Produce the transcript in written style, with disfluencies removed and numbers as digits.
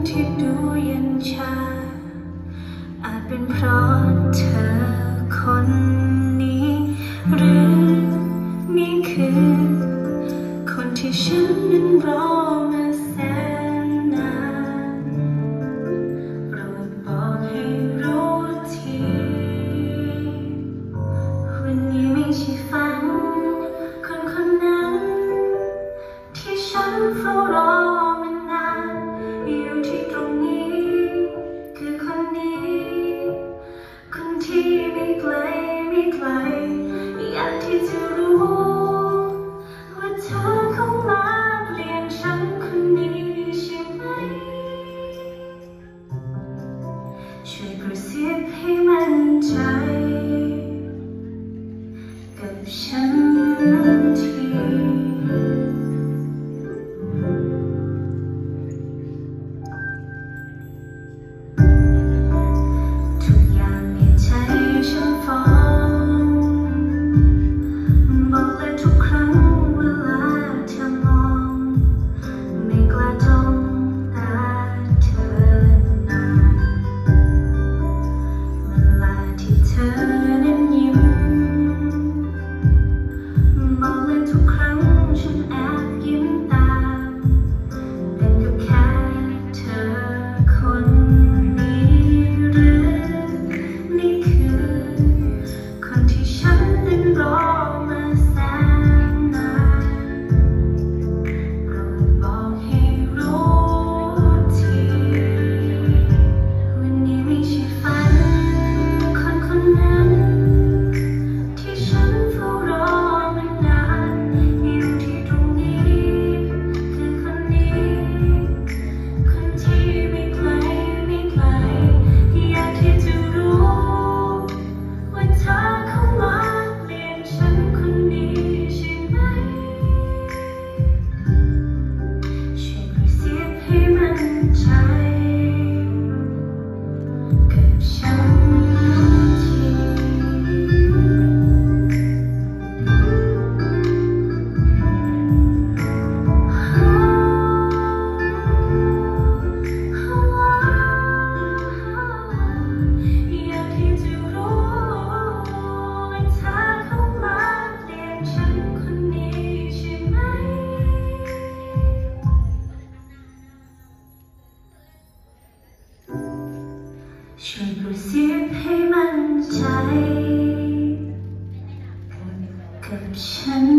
ที่ดูเย็นชาอาจเป็นเพราะเธอคนนี้หรือนี่คือคนที่ฉันนั้นรอมาแสนนานโปรดบอกให้รู้ทีวันนี้ไม่ใช่ฝันคนคนนั้นที่ฉันเฝ้ารอมานานอยู่ที่ตรงนี้คือคนนี้คนที่ไม่ไกลไม่ไกลอยากที่จะรู้ว่าเธอเข้ามาเปลี่ยนฉันคนนี้ใช่ไหมช่วยกระซิบให้มั่นใจกับฉันทีช่วยกระซิบให้มั่นใจกับฉัน